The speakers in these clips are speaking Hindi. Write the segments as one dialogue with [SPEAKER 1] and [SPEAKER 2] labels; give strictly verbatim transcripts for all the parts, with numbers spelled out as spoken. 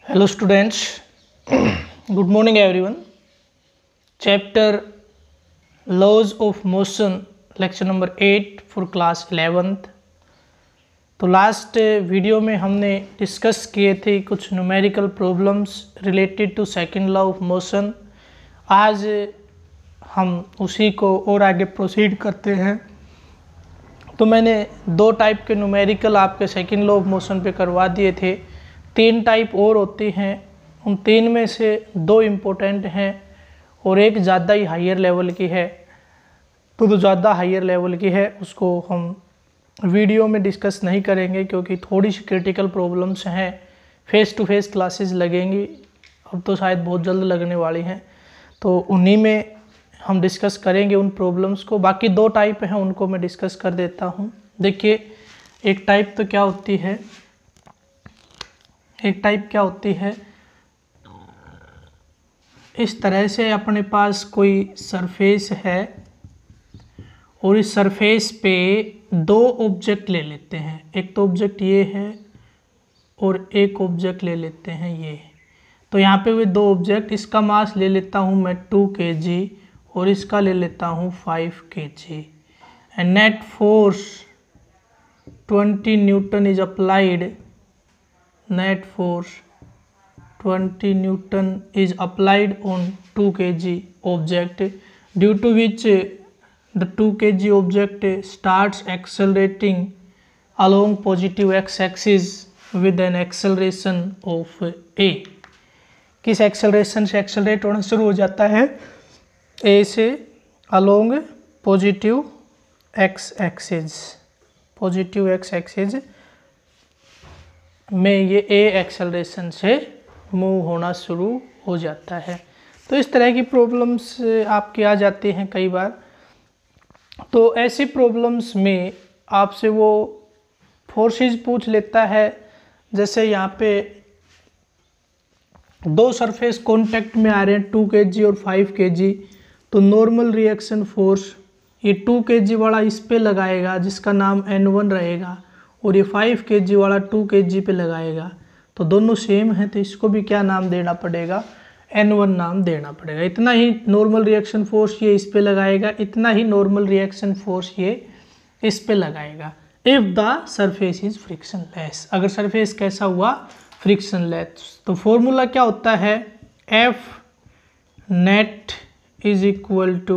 [SPEAKER 1] Hello students, good morning everyone. Chapter Laws of Motion, lecture number eight for class eleventh. तो लास्ट वीडियो में हमने डिस्कस किए थे कुछ numerical problems related to second law of motion. आज हम उसी को और आगे प्रोसीड करते हैं। तो मैंने दो टाइप के न्यूमेरिकल आपके सेकंड लॉ ऑफ मोशन पे करवा दिए थे। तीन टाइप और होती हैं, उन तीन में से दो इम्पोर्टेंट हैं और एक ज़्यादा ही हायर लेवल की है। तो जो ज़्यादा हायर लेवल की है उसको हम वीडियो में डिस्कस नहीं करेंगे क्योंकि थोड़ी सी क्रिटिकल प्रॉब्लम्स हैं। फेस टू फेस क्लासेस लगेंगी, अब तो शायद बहुत जल्द लगने वाली हैं, तो उन्हीं में हम डिस्कस करेंगे उन प्रॉब्लम्स को। बाकी दो टाइप हैं उनको मैं डिस्कस कर देता हूँ। देखिए, एक टाइप तो क्या होती है एक टाइप क्या होती है इस तरह से अपने पास कोई सरफेस है और इस सरफेस पे दो ऑब्जेक्ट ले लेते हैं। एक तो ऑब्जेक्ट ये है और एक ऑब्जेक्ट ले लेते हैं ये। तो यहाँ पे वे दो ऑब्जेक्ट, इसका मास ले लेता हूँ मैं टू के जी और इसका ले लेता हूँ five K G. And net force twenty newton is applied net force twenty newton is applied on two kg object, due to which the two kg object starts accelerating along positive x-axis with an acceleration of a। किस एक्सेलरेशन से एक्सेलरेट होना शुरू हो जाता है? a से along positive x-axis positive x-axis में ये ए एक्सेलरेशन से मूव होना शुरू हो जाता है। तो इस तरह की प्रॉब्लम्स आपके आ जाती हैं कई बार। तो ऐसी प्रॉब्लम्स में आपसे वो फोर्सेस पूछ लेता है। जैसे यहाँ पे दो सरफेस कांटेक्ट में आ रहे हैं टू के जी और फाइव के जी, तो नॉर्मल रिएक्शन फोर्स ये टू के जी वाला इस पे लगाएगा जिसका नाम एन वन रहेगा, और ये फाइव के जी वाला टू के जी पे लगाएगा। तो दोनों सेम है, तो इसको भी क्या नाम देना पड़ेगा? एन वन नाम देना पड़ेगा। इतना ही नॉर्मल रिएक्शन फोर्स ये इस पे लगाएगा, इतना ही नॉर्मल रिएक्शन फोर्स ये इस पे लगाएगा। If the surface is frictionless, अगर सरफेस कैसा हुआ? Frictionless. तो फॉर्मूला क्या होता है? F net is equal to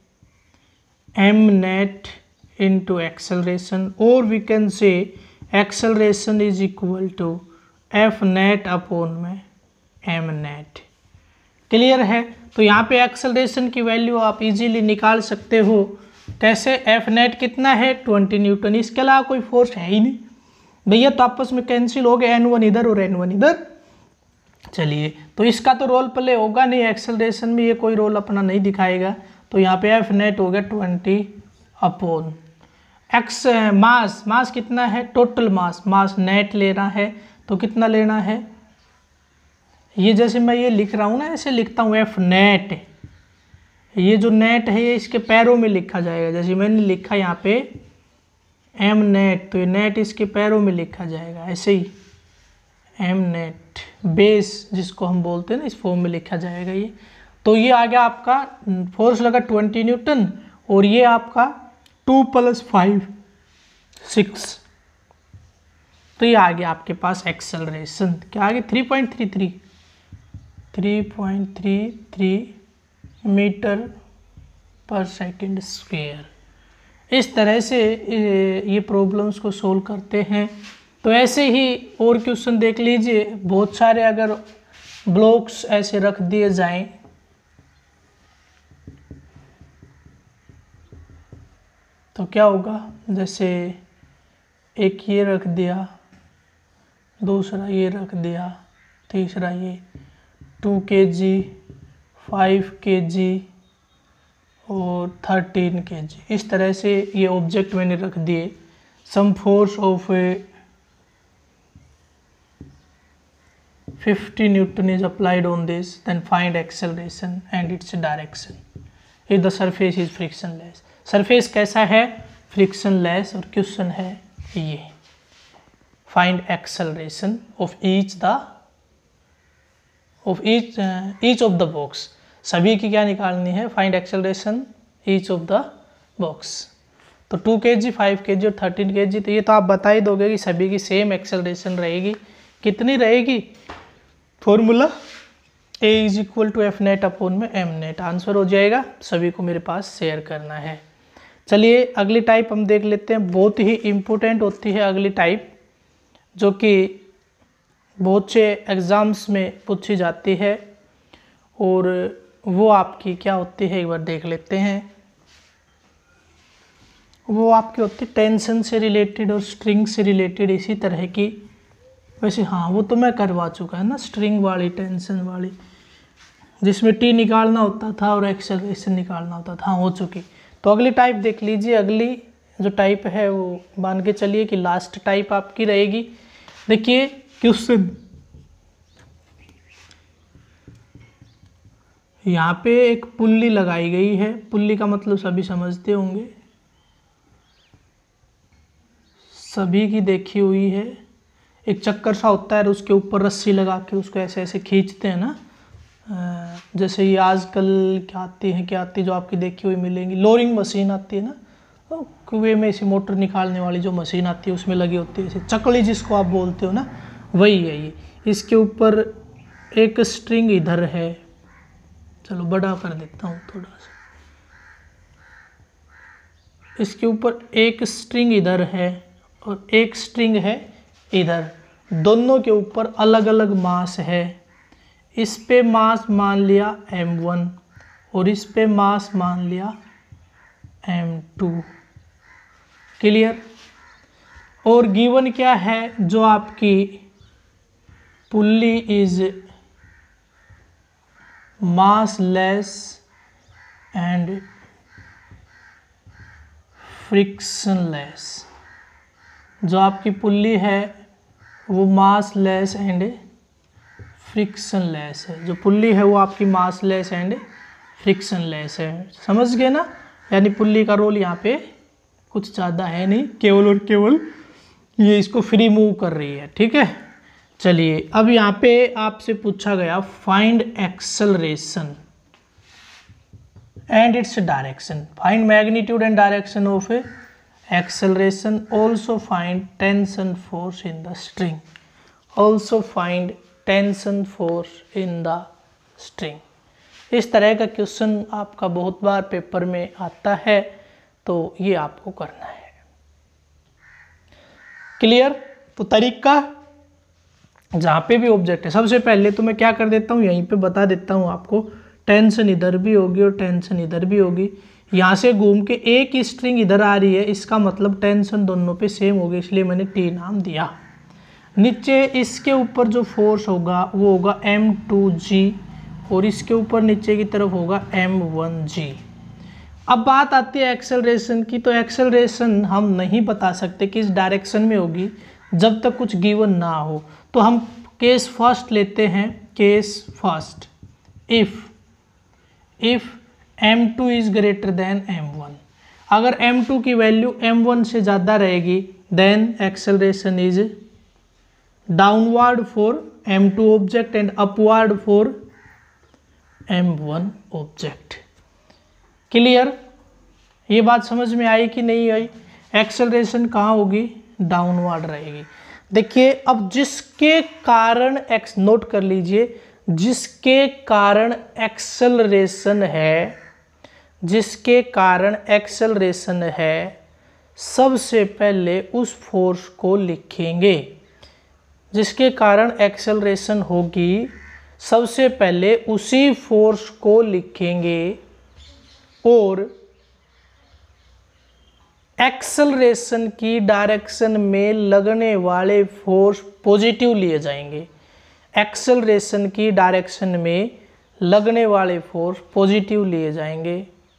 [SPEAKER 1] M net into acceleration, or we can say acceleration is equal to f net upon में m net। क्लियर है? तो यहाँ पे एक्सेलरेशन की वैल्यू आप इजीली निकाल सकते हो। कैसे? f net कितना है? Twenty newton. इसके अलावा कोई फोर्स है ही नहीं भैया, तो आपस में कैंसिल हो गए, एन वन इधर और एन वन इधर। चलिए, तो इसका तो रोल प्ले होगा नहीं, एक्सेलरेशन में ये कोई रोल अपना नहीं दिखाएगा। तो यहाँ पे f net हो गया twenty upon X mass. Mass कितना है? Total mass. मास नेट लेना है तो कितना लेना है? ये जैसे मैं ये लिख रहा हूँ ना, ऐसे लिखता हूँ एफ नेट। ये जो नेट है ये इसके पैरों में लिखा जाएगा। जैसे मैंने लिखा यहाँ पे एम नेट, तो ये नेट इसके पैरों में लिखा जाएगा ऐसे ही। एम नेट बेस जिसको हम बोलते हैं ना, इस फॉर्म में लिखा जाएगा ये। तो ये आ गया आपका फोर्स लगा ट्वेंटी न्यूटन, और ये आपका टू प्लस फाइव सिक्स। तो ये आ गया आपके पास एक्सेलरेशन। क्या आ गया? Three point three three three point three three metre per second square. इस तरह से ये प्रॉब्लम्स को सोल्व करते हैं। तो ऐसे ही और क्वेश्चन देख लीजिए, बहुत सारे अगर ब्लॉक्स ऐसे रख दिए जाएं तो क्या होगा? जैसे एक ये रख दिया, दूसरा ये रख दिया, तीसरा ये two K G, five K जी और थर्टीन के जी। इस तरह से ये ऑब्जेक्ट मैंने रख दिए। Some force of fifty newton is applied on this, then find acceleration and its direction if the surface is frictionless. Surface कैसा है? Frictionless. और क्वेश्चन है ये, find acceleration of each the of each each of the box, सभी की क्या निकालनी है, find acceleration each of the box. तो two K G, five K जी और थर्टीन के जी, तो ये तो आप बता ही दोगे कि सभी की सेम एक्सेलरेशन रहेगी। कितनी रहेगी, formula A is equal to F net upon में एम नेट, आंसर हो जाएगा। सभी को मेरे पास शेयर करना है। चलिए अगली टाइप हम देख लेते हैं, बहुत ही इम्पोर्टेंट होती है अगली टाइप, जो कि बहुत से एग्ज़ाम्स में पूछी जाती है, और वो आपकी क्या होती है एक बार देख लेते हैं। वो आपकी होती है टेंशन से रिलेटेड और स्ट्रिंग से रिलेटेड इसी तरह की। वैसे हाँ, वो तो मैं करवा चुका है ना, स्ट्रिंग वाली, टेंशन वाली, जिसमें टी निकालना होता था और एक्सेलरेशन निकालना होता था, हाँ हो चुकी। तो अगली टाइप देख लीजिए। अगली जो टाइप है वो मान के चलिए कि लास्ट टाइप आपकी रहेगी। देखिए क्वेश्चन यहाँ पे एक पुल्ली लगाई गई है। पुल्ली का मतलब सभी समझते होंगे, सभी की देखी हुई है। एक चक्कर सा होता है, उसके ऊपर रस्सी लगा के उसको ऐसे ऐसे खींचते हैं ना, जैसे ये आजकल क्या आती है क्या आती है जो आपकी देखी हुई मिलेंगी, लोरिंग मशीन आती है ना, तो कुएं में ऐसी मोटर निकालने वाली जो मशीन आती है उसमें लगी होती है, ऐसे चकली जिसको आप बोलते हो ना, वही है ये। इसके ऊपर एक स्ट्रिंग इधर है, चलो बड़ा कर देता हूँ थोड़ा सा। इसके ऊपर एक स्ट्रिंग इधर है और एक स्ट्रिंग है इधर, दोनों के ऊपर अलग अलग मास है। इस पे मास मान लिया एम वन और इस पे मास मान लिया एम टू। क्लियर। और गिवन क्या है, जो आपकी pulley is massless and frictionless. जो आपकी पुल्ली है वो massless and frictionless है। जो पुल्ली है वो आपकी massless and frictionless है। समझ गए ना, यानी पुल्ली का रोल यहाँ पे कुछ ज़्यादा है नहीं, केवल और केवल ये इसको फ्री मूव कर रही है। ठीक है, चलिए अब यहाँ पे आपसे पूछा गया find acceleration and its direction, find magnitude and direction of acceleration, also find tension force in the string, also find tension force in the string. इस तरह का क्वेश्चन आपका बहुत बार पेपर में आता है, तो ये आपको करना है। क्लियर। तो तरीका, जहाँ पे भी ऑब्जेक्ट है, सबसे पहले तो मैं क्या कर देता हूँ, यहीं पे बता देता हूँ आपको, टेंशन इधर भी होगी और टेंशन इधर भी होगी। यहाँ से घूम के एक ही स्ट्रिंग इधर आ रही है, इसका मतलब टेंशन दोनों पे सेम होगी, इसलिए मैंने टी नाम दिया। नीचे इसके ऊपर जो फोर्स होगा वो होगा एम टू जी और इसके ऊपर नीचे की तरफ होगा एम वन जी। अब बात आती है एक्सेलरेशन की, तो एक्सेलरेशन हम नहीं बता सकते किस डायरेक्शन में होगी जब तक कुछ गिवन ना हो। तो हम केस फर्स्ट लेते हैं, case first, if if M two is greater than M one. अगर एम टू की वैल्यू एम वन से ज़्यादा रहेगी then acceleration is downward for M two object and upward for M one object. Clear. ये बात समझ में आई कि नहीं आई। एक्सेलरेशन कहाँ होगी, डाउनवर्ड रहेगी। देखिए अब जिसके कारण एक्स, नोट कर लीजिए, जिसके कारण एक्सेलरेशन है, जिसके कारण एक्सेलरेशन है, सबसे पहले उस फोर्स को लिखेंगे। जिसके कारण एक्सेलरेशन होगी सबसे पहले उसी फोर्स को लिखेंगे और एक्सेलरेशन की डायरेक्शन में लगने वाले फोर्स पॉजिटिव लिए जाएंगे। एक्सेलरेशन की डायरेक्शन में लगने वाले फोर्स पॉजिटिव लिए जाएंगे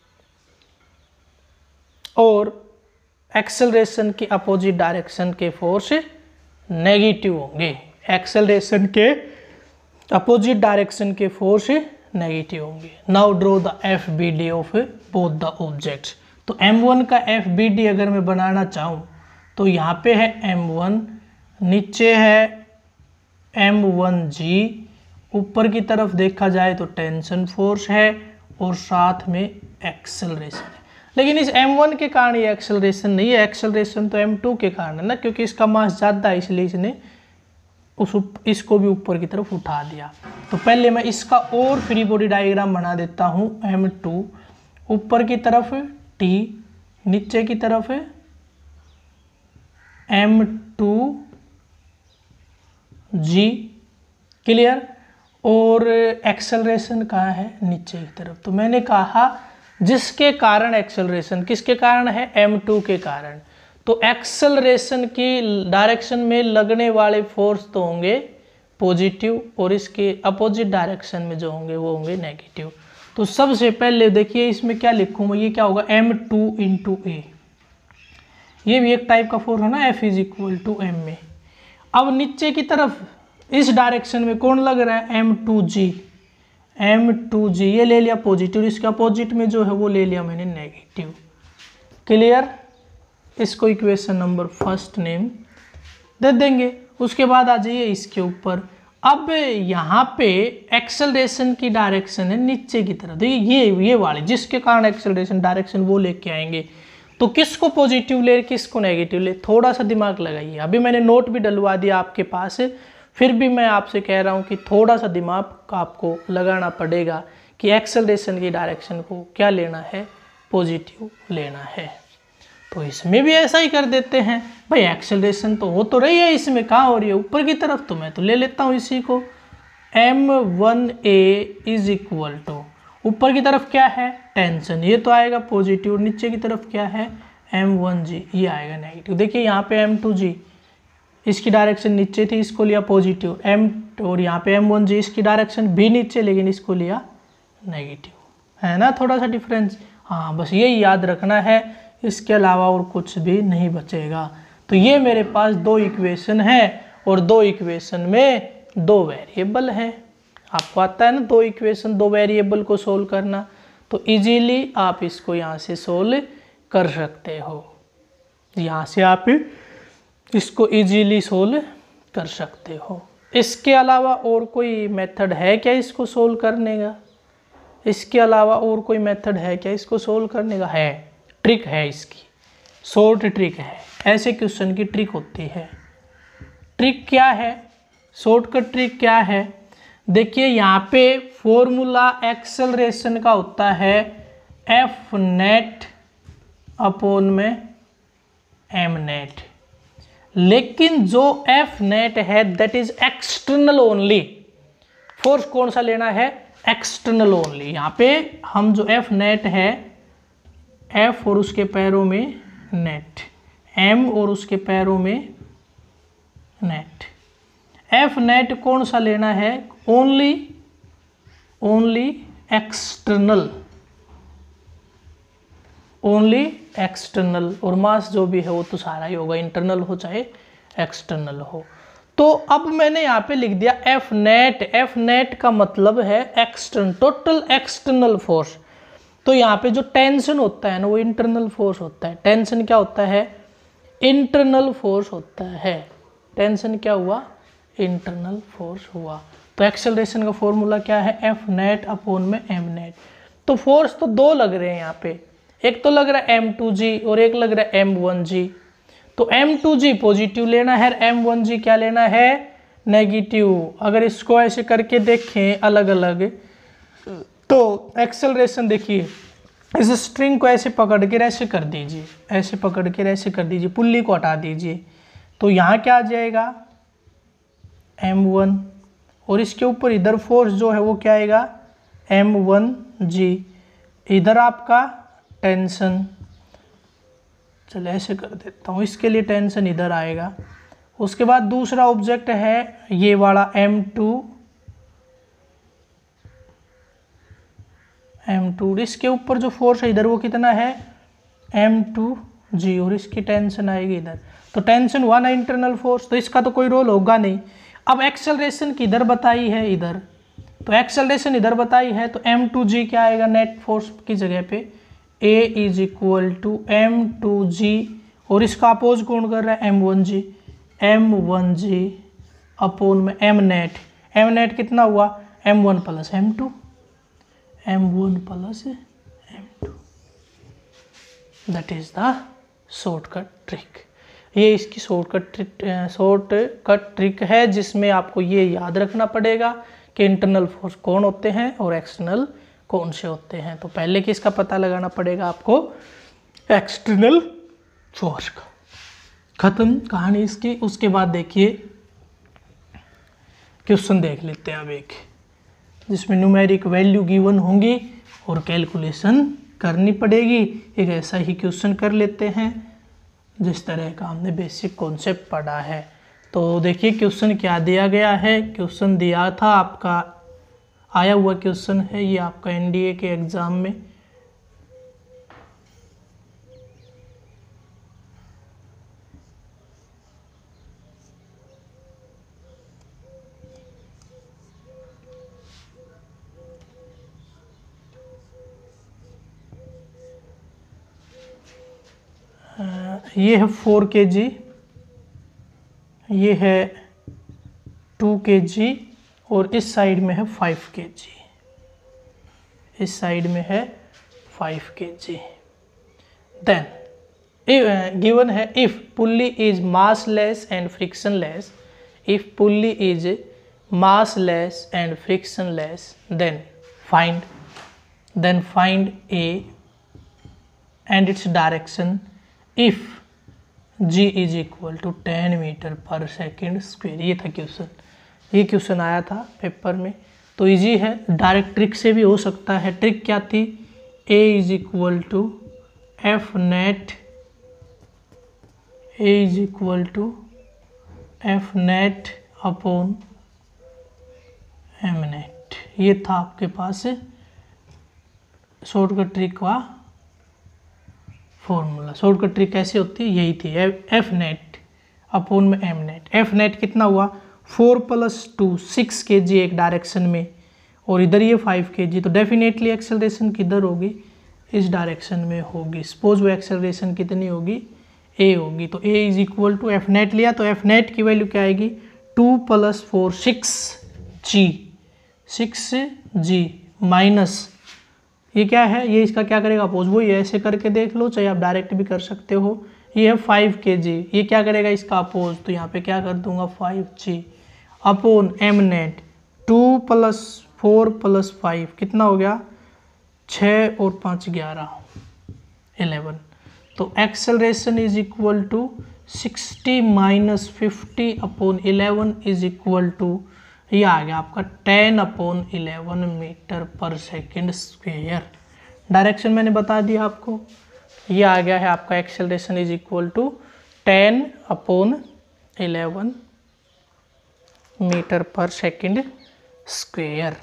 [SPEAKER 1] और एक्सेलरेशन की अपोजिट डायरेक्शन के फोर्स नेगेटिव होंगे। एक्सेलरेशन के अपोजिट डायरेक्शन के फोर्स नेगेटिव होंगे। Now draw the F B D of both the objects. तो एम वन का एफ बी डी अगर मैं बनाना चाहूँ तो यहाँ पे है एम वन, नीचे है एम वन जी ऊपर की तरफ देखा जाए तो टेंशन फोर्स है और साथ में एक्सेलरेशन है। लेकिन इस एम वन के कारण ये एक्सेलरेशन नहीं है, एक्सेलरेशन तो एम टू के कारण है ना, क्योंकि इसका मास ज़्यादा है इसलिए इसने उस इसको भी ऊपर की तरफ उठा दिया। तो पहले मैं इसका और फ्री बॉडी डायग्राम बना देता हूँ। एम टू ऊपर की तरफ टी, नीचे की तरफ एम टू जी, क्लियर। और एक्सेलरेशन कहाँ है, नीचे की तरफ। तो मैंने कहा जिसके कारण एक्सेलरेशन, किसके कारण है, एम टू के कारण। तो एक्सेलरेशन की डायरेक्शन में लगने वाले फोर्स तो होंगे पॉजिटिव और इसके अपोजिट डायरेक्शन में जो होंगे वो होंगे नेगेटिव। तो सबसे पहले देखिए इसमें क्या लिखूँ, ये क्या होगा, एम टू इंटू ए, ये भी एक टाइप का फोर्स है ना, F is equal to M में। अब नीचे की तरफ इस डायरेक्शन में कौन लग रहा है, M two G, M two G ये ले लिया पॉजिटिव, इसके अपोजिट में जो है वो ले लिया मैंने नेगेटिव, क्लियर। इसको इक्वेशन नंबर फर्स्ट नेम दे देंगे। उसके बाद आ जाइए इसके ऊपर। अब यहाँ पे एक्सेलरेशन की डायरेक्शन है नीचे की तरफ, देखिए ये ये वाले जिसके कारण एक्सेलरेशन डायरेक्शन वो लेके आएंगे। तो किसको पॉजिटिव ले, किसको नेगेटिव ले, थोड़ा सा दिमाग लगाइए। अभी मैंने नोट भी डलवा दिया आपके पास, फिर भी मैं आपसे कह रहा हूँ कि थोड़ा सा दिमाग आपको लगाना पड़ेगा कि एक्सेलरेशन की डायरेक्शन को क्या लेना है, पॉजिटिव लेना है। तो इसमें भी ऐसा ही कर देते हैं भाई, एक्सेलरेशन तो हो तो रही है, इसमें कहाँ हो रही है, ऊपर की तरफ। तो मैं तो ले लेता हूँ इसी को, M one A is equal to ऊपर की तरफ क्या है, टेंशन, ये तो आएगा पॉजिटिव। नीचे की तरफ क्या है, एम वन जी, ये आएगा नेगेटिव। देखिए यहाँ पे एम टू जी इसकी डायरेक्शन नीचे थी, इसको लिया पॉजिटिव, एम और यहाँ पे एम वन जी इसकी डायरेक्शन भी नीचे, लेकिन इसको लिया नेगेटिव, है ना थोड़ा सा डिफरेंस। हाँ बस यही याद रखना है, इसके अलावा और कुछ भी नहीं बचेगा। तो ये मेरे पास दो इक्वेशन है और दो इक्वेशन में दो वेरिएबल है। आपको आता है ना दो इक्वेशन दो वेरिएबल को सोल्व करना, तो इजीली आप इसको यहाँ से सोल्व कर सकते हो, यहाँ से आप इसको इजीली सोल्व कर सकते हो। इसके अलावा और कोई मेथड है क्या इसको सोल्व करने का, इसके अलावा और कोई मेथड है क्या इसको सोल्व करने का, है ट्रिक है इसकी, शॉर्ट ट्रिक है। ऐसे क्वेश्चन की ट्रिक होती है। ट्रिक क्या है, शॉर्टकट ट्रिक क्या है, देखिए यहाँ पे फॉर्मूला एक्सेलरेशन का होता है एफ नेट अपॉन में एम नेट, लेकिन जो एफ नेट है that is external only. Force कौन सा लेना है, एक्सटर्नल ओनली। यहाँ पे हम जो एफ नेट है, एफ और उसके पैरों में नेट, एम और उसके पैरों में नेट, एफ नेट कौन सा लेना है, only only external, only external. और मास जो भी है वो तो सारा ही होगा, इंटरनल हो चाहे एक्सटर्नल हो। तो अब मैंने यहाँ पे लिख दिया एफ नेट, एफ नेट का मतलब है एक्सटर्नल, टोटल एक्सटर्नल फोर्स। तो यहाँ पे जो टेंशन होता है ना वो इंटरनल फोर्स होता है। टेंशन क्या होता है, इंटरनल फोर्स होता है। टेंशन क्या हुआ, इंटरनल फोर्स हुआ। तो एक्सेलरेशन का फॉर्मूला क्या है, एफ नेट अपॉन में एम नेट। तो फोर्स तो दो लग रहे हैं यहाँ पे, एक तो लग रहा है एम टू जी और एक लग रहा है एम वन जी। तो एम टू जी पॉजिटिव लेना है, एम वन जी क्या लेना है, नेगेटिव। अगर इसको ऐसे करके देखें अलग अलग, तो एक्सेलरेशन देखिए, इस स्ट्रिंग को ऐसे पकड़ के ऐसे कर दीजिए, ऐसे पकड़ के ऐसे कर दीजिए, पुल्ली को हटा दीजिए, तो यहाँ क्या आ जाएगा, एम वन, और इसके ऊपर इधर फोर्स जो है वो क्या आएगा, एम वन जी। इधर आपका टेंशन, चलो ऐसे कर देता हूँ, इसके लिए टेंशन इधर आएगा। उसके बाद दूसरा ऑब्जेक्ट है ये वाला एम टू, एम टू, इसके ऊपर जो फोर्स है इधर वो कितना है, एम टू जी, और इसकी टेंशन आएगी इधर। तो टेंशन हुआ ना इंटरनल फोर्स, तो इसका तो कोई रोल होगा नहीं। अब एक्सेलरेशन किधर बताई है, इधर, तो एक्सेलरेशन इधर बताई है, तो एम टू जी क्या आएगा, नेट फोर्स की जगह पे A is equal to M two G, और इसका अपोज कौन कर रहा है, M one G, M one G upon में एम नेट। एम नेट कितना हुआ, M one plus M two, M one plus M two, that is the shortcut trick. ये इसकी शॉर्टकट ट्रिक शॉर्टकट ट्रिक है, जिसमें आपको ये याद रखना पड़ेगा कि इंटरनल फोर्स कौन होते हैं और एक्सटर्नल कौन से होते हैं। तो पहले किसका पता लगाना पड़ेगा आपको, एक्सटर्नल फोर्स का। खत्म कहानी इसकी। उसके बाद देखिए क्वेश्चन देख लेते हैं अब एक, जिसमें न्यूमेरिक वैल्यू गिवन होंगी और कैलकुलेशन करनी पड़ेगी। एक ऐसा ही क्वेश्चन कर लेते हैं जिस तरह का हमने बेसिक कॉन्सेप्ट पढ़ा है। तो देखिए क्वेश्चन क्या दिया गया है। क्वेश्चन दिया था आपका, आया हुआ क्वेश्चन है ये आपका एनडीए के एग्जाम में। ये है फोर के जी, ये है टू के जी और इस साइड में है फाइव के जी, इस साइड में है five K G. Then given है if pulley is massless and frictionless, if pulley is massless and frictionless then find then find A and its direction if g is equal to ten metre per second square. ये था क्वेश्चन, ये क्वेश्चन आया था पेपर में। तो इजी है, डायरेक्ट ट्रिक से भी हो सकता है। ट्रिक क्या थी, a is equal to F net, A is equal to F net upon M net. ये था आपके पास शॉर्टकट ट्रिक का फॉर्मूला। शॉर्टकट ट्रिक कैसे होती है, यही थी, एफ नेट अपॉन में एम नेट। एफ नेट कितना हुआ, फोर प्लस टू सिक्स के जी एक डायरेक्शन में, और इधर ये फाइव के जी, तो डेफिनेटली एक्सेलरेशन किधर होगी, इस डायरेक्शन में होगी। सपोज वो एक्सेलरेशन कितनी होगी, ए होगी। तो A is equal to F net लिया, तो एफ नेट की वैल्यू क्या आएगी, two plus four six G, six G minus ये क्या है, ये इसका क्या करेगा अपोज, वो ये ऐसे करके देख लो, चाहे आप डायरेक्ट भी कर सकते हो। ये है फाइव के जी, ये क्या करेगा इसका अपोज, तो यहाँ पे क्या कर दूंगा five G upon M net, two plus four plus five कितना हो गया, छः और पाँच ग्यारह, इलेवन। तो acceleration is equal to sixty minus fifty upon eleven is equal to, ये आ गया आपका ten upon eleven metre per second square. Direction मैंने बता दिया आपको, ये आ गया है आपका acceleration is equal to ten upon eleven metre per second square.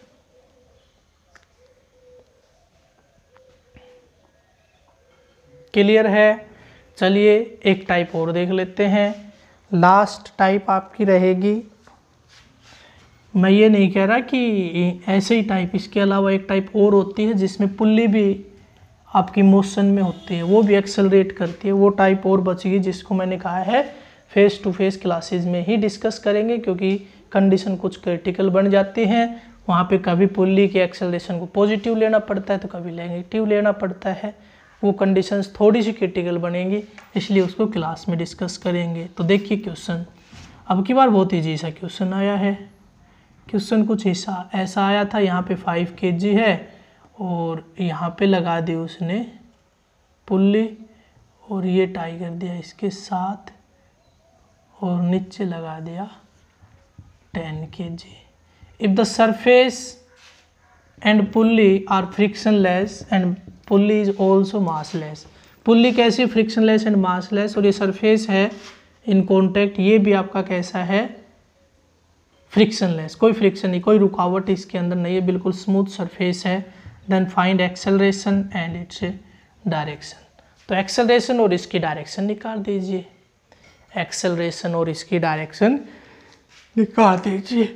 [SPEAKER 1] Clear है। चलिए एक टाइप और देख लेते हैं, लास्ट टाइप आपकी रहेगी। मैं ये नहीं कह रहा कि ऐसे ही टाइप, इसके अलावा एक टाइप और होती है जिसमें पुल्ली भी आपकी मोशन में होती है, वो भी एक्सेलरेट करती है। वो टाइप और बचेगी जिसको मैंने कहा है फेस टू फेस क्लासेस में ही डिस्कस करेंगे, क्योंकि कंडीशन कुछ क्रिटिकल बन जाती हैं। वहाँ पे कभी पुल्ली के एक्सेलरेशन को पॉजिटिव लेना पड़ता है तो कभी नेगेटिव लेना पड़ता है। वो कंडीशंस थोड़ी सी क्रिटिकल बनेंगी, इसलिए उसको क्लास में डिस्कस करेंगे। तो देखिए क्वेश्चन, अब की बार बहुत ईजी सा क्वेश्चन आया है। क्वेश्चन कुछ ऐसा ऐसा आया था, यहाँ पे फाइव के जी है और यहाँ पे लगा दी उसने पुल्ली और ये टाई कर दिया इसके साथ और नीचे लगा दिया ten K G. If the surface and pulley are frictionless and pulley is also massless. Pulley कैसी, फ्रिक्शनलेस एंड मासलेस, और ये सरफेस है इन कॉन्टेक्ट, ये भी आपका कैसा है, फ्रिक्शनलेस, कोई फ्रिक्शन नहीं, कोई रुकावट इसके अंदर नहीं है, बिल्कुल स्मूथ सरफेस है। Then find acceleration and its direction. तो एक्सेलरेशन और इसकी डायरेक्शन निकाल दीजिए, एक्सेलरेशन और इसकी डायरेक्शन निकाल दीजिए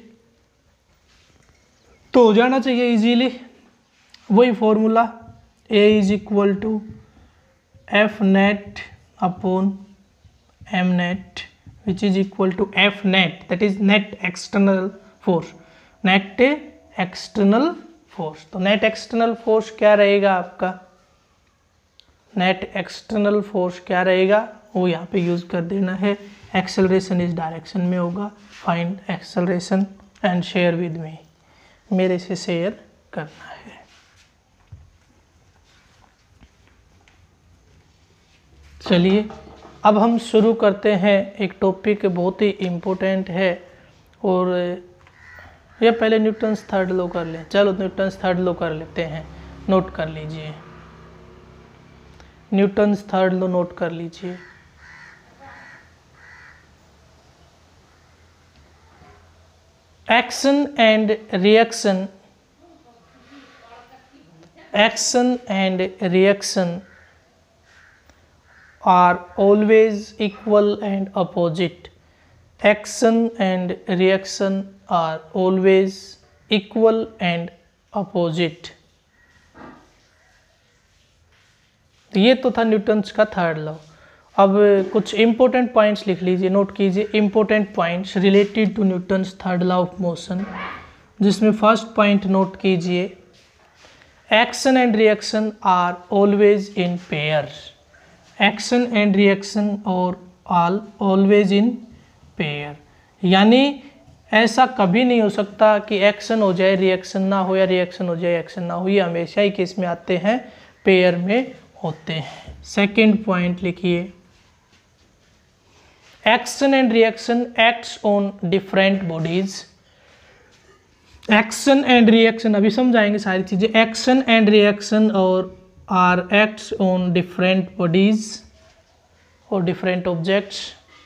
[SPEAKER 1] तो हो जाना चाहिए इजीली। वही formula, A is equal to F net upon M net which is equal to F net, that is net external force, net external force. तो नेट एक्सटर्नल फोर्स क्या रहेगा आपका, नेट एक्सटर्नल फोर्स क्या रहेगा वो यहाँ पे यूज कर देना है। एक्सेलरेशन इस डायरेक्शन में होगा, find acceleration and share with me, मेरे से शेयर करना है। चलिए अब हम शुरू करते हैं। एक टॉपिक बहुत ही इम्पोर्टेंट है और ये पहले न्यूटन्स थर्ड लॉ कर लें। चलो न्यूटन्स थर्ड लॉ कर लेते हैं, नोट कर लीजिए। न्यूटन्स थर्ड लॉ नोट कर लीजिए। Action and reaction, action and reaction are always equal and opposite. Action and reaction are always equal and opposite. ये तो था न्यूटन्स का थर्ड लॉ। अब कुछ इंपॉर्टेंट पॉइंट्स लिख लीजिए, नोट कीजिए important points related to Newton's third law of motion, जिसमें फर्स्ट पॉइंट नोट कीजिए, action and reaction are always in pair. Action and reaction और ऑल ऑलवेज इन पेयर, यानी ऐसा कभी नहीं हो सकता कि एक्शन हो जाए रिएक्शन ना हो, या रिएक्शन हो जाए एक्शन ना हो। ये हमेशा ही केस में आते हैं, पेयर में होते हैं। सेकंड पॉइंट लिखिए, action and reaction acts on different bodies. Action and reaction अभी समझाएंगे सारी चीजें। एक्शन एंड रिएक्शन और are acts on different bodies or different objects.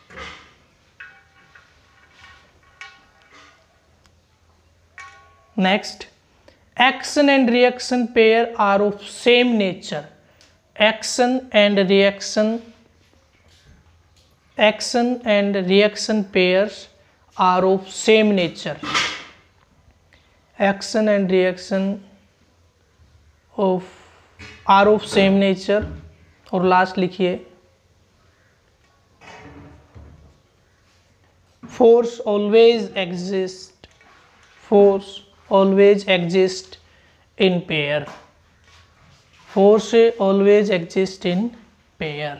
[SPEAKER 1] Next, action and reaction pair are of same nature. Action and reaction, action and reaction pairs are of same nature. Action and reaction of are of same nature. और लास्ट लिखिए, force always exist, force always exist in pair, force always exist in pair.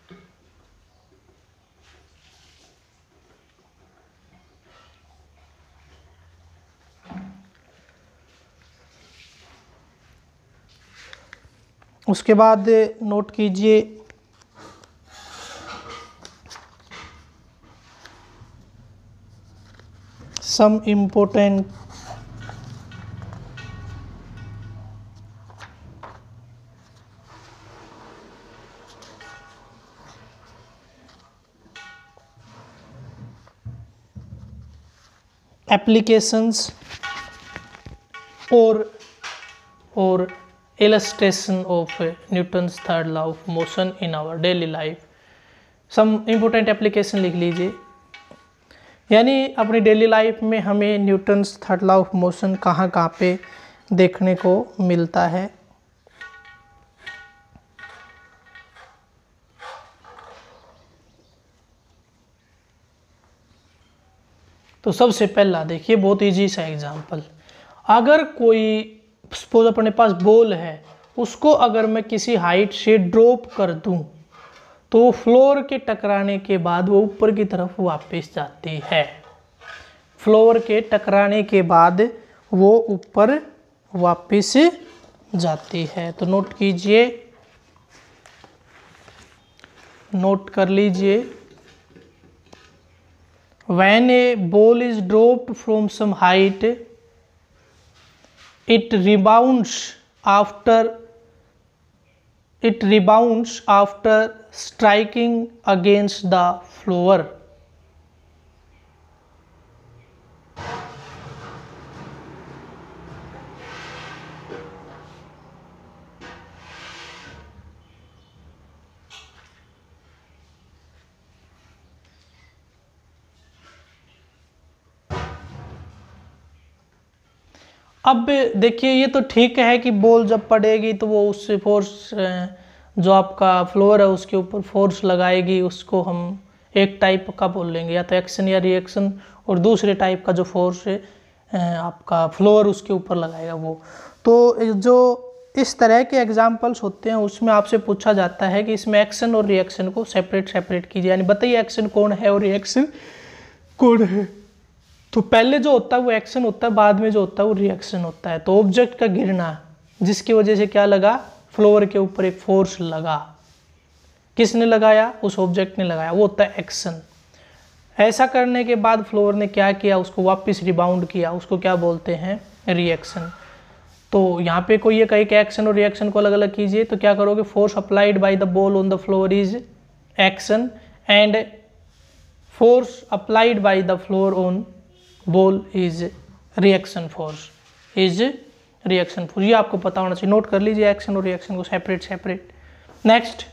[SPEAKER 1] उसके बाद नोट कीजिए, सम इम्पोर्टेंट एप्लीकेशंस और और illustration of Newton's third law of motion in our daily life. some important application लिख लीजिए, यानी अपनी डेली लाइफ में हमें Newton's third law of motion कहाँ कहाँ पे देखने को मिलता है। तो सबसे पहला देखिए, बहुत इजी सा एग्जांपल, अगर कोई सपोज अपने पास बॉल है, उसको अगर मैं किसी हाइट से ड्रॉप कर दूं तो वो फ्लोर के टकराने के बाद वो ऊपर की तरफ वापस जाती है। फ्लोर के टकराने के बाद वो ऊपर वापस जाती है। तो नोट कीजिए, नोट कर लीजिए, when a ball is dropped from some height it rebounds after it rebounds after striking against the floor. अब देखिए, ये तो ठीक है कि बॉल जब पड़ेगी तो वो उससे फोर्स, जो आपका फ्लोर है उसके ऊपर फोर्स लगाएगी, उसको हम एक टाइप का बोल लेंगे, या तो एक्शन या रिएक्शन, और दूसरे टाइप का जो फोर्स आपका फ्लोर उसके ऊपर लगाएगा वो। तो जो इस तरह के एग्जाम्पल्स होते हैं उसमें आपसे पूछा जाता है कि इसमें एक्शन और रिएक्शन को सेपरेट सेपरेट कीजिए, यानी बताइए एक्शन कौन है और रिएक्शन कौन है। तो पहले जो होता है वो एक्शन होता है, बाद में जो होता है वो रिएक्शन होता है। तो ऑब्जेक्ट का गिरना जिसकी वजह से क्या लगा, फ्लोर के ऊपर एक फोर्स लगा, किसने लगाया, उस ऑब्जेक्ट ने लगाया, वो होता है एक्शन। ऐसा करने के बाद फ्लोर ने क्या किया, उसको वापस रिबाउंड किया, उसको क्या बोलते हैं, रिएक्शन। तो यहाँ पे कोई ये कहे कि एक्शन और रिएक्शन को अलग अलग कीजिए, तो क्या करोगे, force applied by the ball on the floor is action and force applied by the floor on ball is reaction force, is reaction force. ये आपको पता होना चाहिए, नोट कर लीजिए एक्शन और रिएक्शन को separate separate. Next,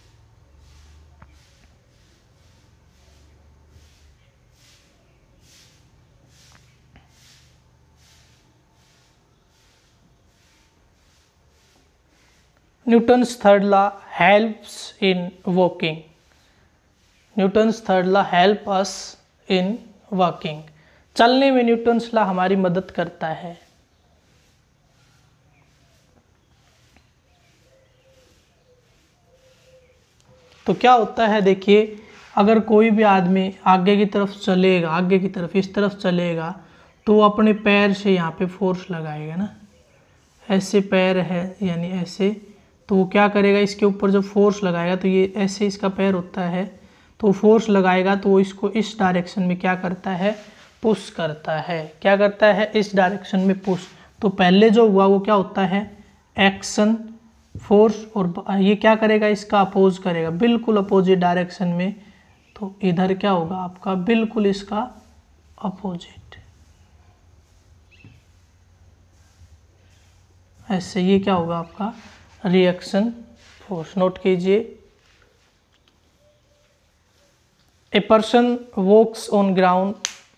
[SPEAKER 1] Newton's third law helps in walking. Newton's third law help us in walking. चलने में न्यूटन्स लॉ हमारी मदद करता है। तो क्या होता है, देखिए अगर कोई भी आदमी आगे की तरफ चलेगा, आगे की तरफ इस तरफ चलेगा, तो वो अपने पैर से यहाँ पे फोर्स लगाएगा ना, ऐसे पैर है यानी ऐसे, तो वो क्या करेगा, इसके ऊपर जब फोर्स लगाएगा तो ये ऐसे इसका पैर होता है, तो फोर्स लगाएगा तो वो इसको इस डायरेक्शन में क्या करता है, पुश करता है। क्या करता है, इस डायरेक्शन में पुश। तो पहले जो हुआ वो क्या होता है, एक्शन फोर्स, और ये क्या करेगा, इसका अपोज करेगा, बिल्कुल अपोजिट डायरेक्शन में। तो इधर क्या होगा आपका, बिल्कुल इसका अपोजिट, ऐसे ये क्या होगा आपका, रिएक्शन फोर्स। नोट कीजिए, a person walks on ground,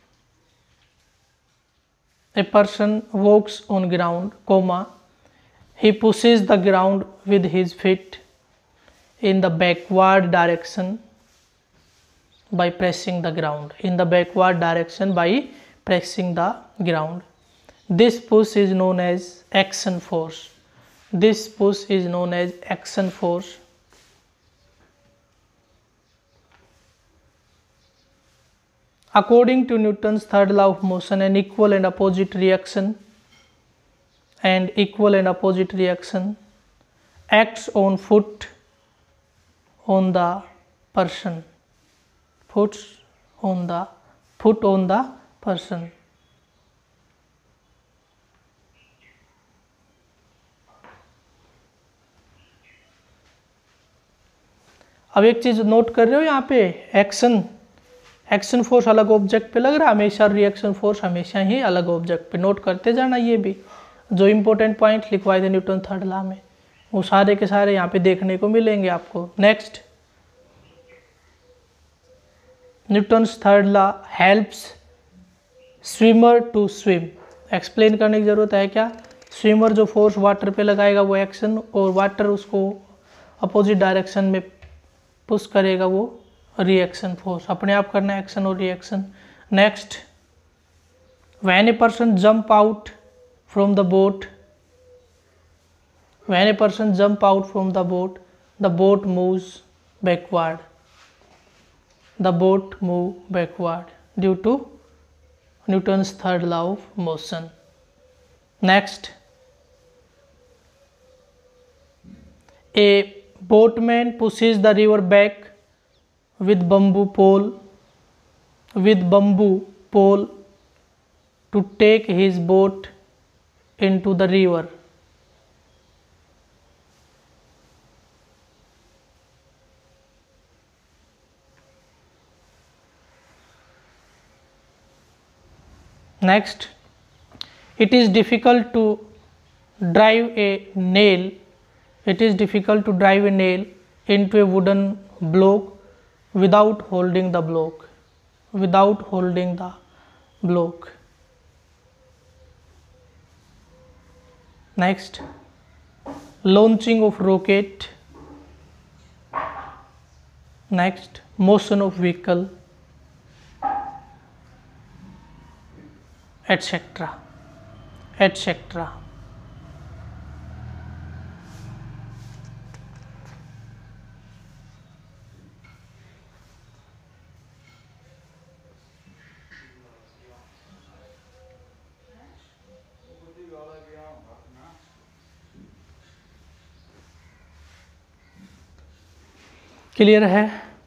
[SPEAKER 1] a person walks on ground comma he pushes the ground with his feet in the backward direction by pressing the ground, in the backward direction by pressing the ground. This push is known as action force. This push is known as action force. According to Newton's third law of motion, an equal and opposite reaction and equal and opposite reaction acts on foot on the person, puts on the foot on the person. अब एक चीज नोट कर रहे हो यहाँ पे, एक्शन एक्शन फोर्स अलग ऑब्जेक्ट पे लग रहा है हमेशा, रिएक्शन फोर्स हमेशा ही अलग ऑब्जेक्ट पे। नोट करते जाना, ये भी जो इंपॉर्टेंट पॉइंट लिखवाए थे न्यूटन थर्ड लॉ में वो सारे के सारे यहाँ पे देखने को मिलेंगे आपको। Next, Newton's third law helps swimmer to swim. Explain करने की जरूरत है क्या, स्विमर जो फोर्स वाटर पे लगाएगा वो एक्शन, और वाटर उसको अपोजिट डायरेक्शन में पुश करेगा वो रिएक्शन फोर्स। अपने आप करना एक्शन और reaction. Next, when a person jump out from the boat, when a person jump out from the boat, the boat moves backward, the boat move backward due to Newton's third law of motion. Next, a boatman pushes the river back with bamboo pole, with bamboo pole to take his boat into the river. Next, it is difficult to drive a nail, it is difficult to drive a nail into a wooden block without holding the block, without holding the block. Next, launching of rocket. Next, motion of vehicle etcetera etcetera. Clear है?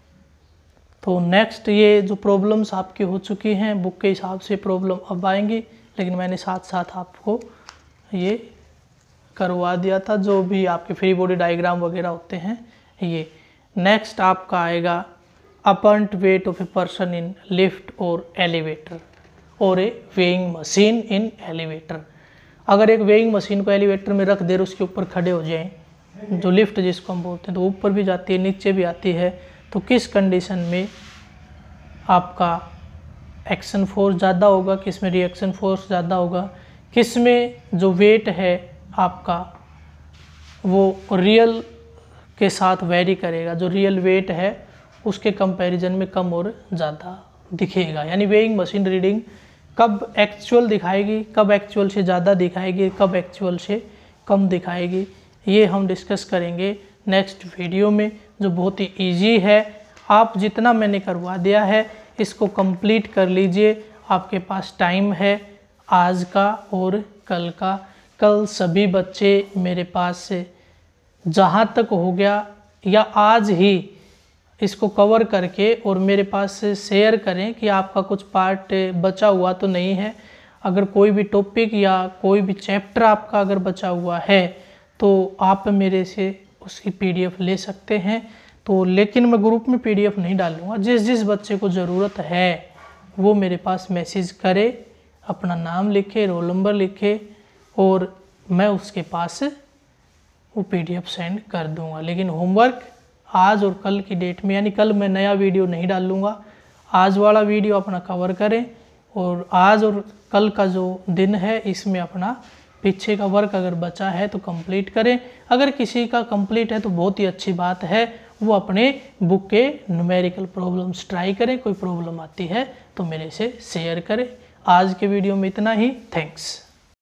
[SPEAKER 1] तो नेक्स्ट ये जो प्रॉब्लम्स आपकी हो चुकी हैं बुक के हिसाब से प्रॉब्लम अब आएंगी, लेकिन मैंने साथ साथ आपको ये करवा दिया था जो भी आपके फ्री बॉडी डायग्राम वगैरह होते हैं ये। नेक्स्ट आपका आएगा a point weight of a person in lift और एलिवेटर और a weighing machine in elevator. अगर एक वेइंग मशीन को एलिवेटर में रख दे और उसके ऊपर खड़े हो जाएं, जो लिफ्ट जिसको हम बोलते हैं, तो ऊपर भी जाती है नीचे भी आती है, तो किस कंडीशन में आपका एक्शन फोर्स ज़्यादा होगा, किस में रिएक्शन फोर्स ज़्यादा होगा, किस में जो वेट है आपका वो रियल के साथ वेरी करेगा, जो रियल वेट है उसके कंपैरिजन में कम और ज़्यादा दिखेगा। यानी वेइंग मशीन रीडिंग कब एक्चुअल दिखाएगी, कब एक्चुअल से ज़्यादा दिखाएगी, कब एक्चुअल से कम दिखाएगी, ये हम डिस्कस करेंगे नेक्स्ट वीडियो में, जो बहुत ही इजी है। आप जितना मैंने करवा दिया है इसको कंप्लीट कर लीजिए, आपके पास टाइम है आज का और कल का। कल सभी बच्चे मेरे पास से जहाँ तक हो गया या आज ही इसको कवर करके और मेरे पास से शेयर करें कि आपका कुछ पार्ट बचा हुआ तो नहीं है। अगर कोई भी टॉपिक या कोई भी चैप्टर आपका अगर बचा हुआ है तो आप मेरे से उसकी पीडीएफ ले सकते हैं। तो लेकिन मैं ग्रुप में पीडीएफ नहीं डालूंगा, जिस जिस बच्चे को ज़रूरत है वो मेरे पास मैसेज करे, अपना नाम लिखे, रोल नंबर लिखे और मैं उसके पास वो पीडीएफ सेंड कर दूंगा। लेकिन होमवर्क आज और कल की डेट में, यानी कल मैं नया वीडियो नहीं डालूंगा, आज वाला वीडियो अपना कवर करें और आज और कल का जो दिन है इसमें अपना पीछे का वर्क अगर बचा है तो कंप्लीट करें। अगर किसी का कंप्लीट है तो बहुत ही अच्छी बात है, वो अपने बुक के न्यूमेरिकल प्रॉब्लम्स ट्राई करें। कोई प्रॉब्लम आती है तो मेरे से शेयर करें। आज के वीडियो में इतना ही, थैंक्स।